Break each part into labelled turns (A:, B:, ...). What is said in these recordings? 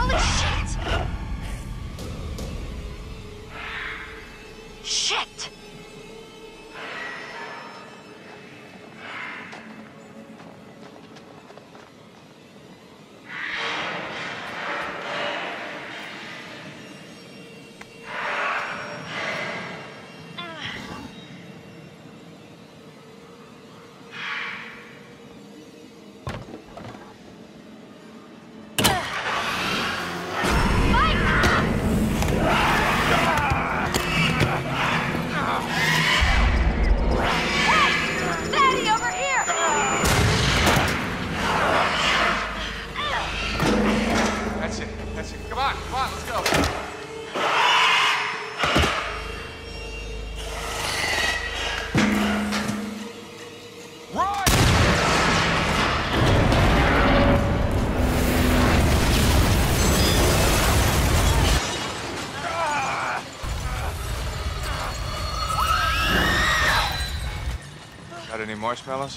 A: Holy shit! Shit!
B: Got any marshmallows?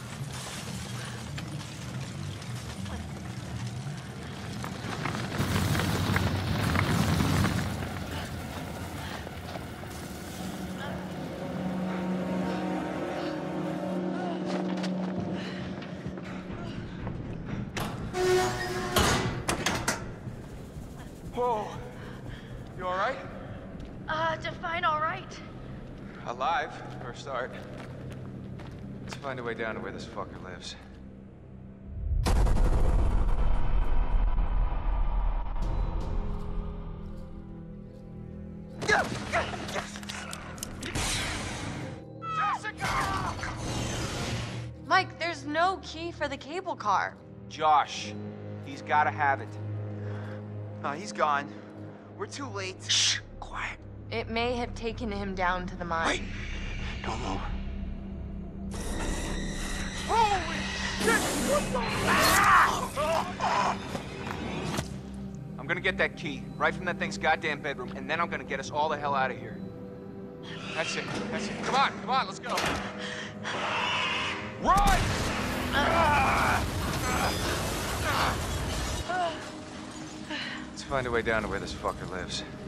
C: Whoa. You all right?
A: Define all right.
B: Alive, for a start. Let's find a way down to where this fucker lives.
D: Mike, there's no key for the cable car.
C: Josh. He's gotta have it. He's gone. We're too late.
E: Shh! Quiet.
D: It may have taken him down to the mine.
E: Wait! Don't move.
C: Holy shit! I'm gonna get that key right from that thing's goddamn bedroom, and then I'm gonna get us all the hell out of here. That's it. That's it. Come on, let's go. Run!
B: Let's find a way down to where this fucker lives.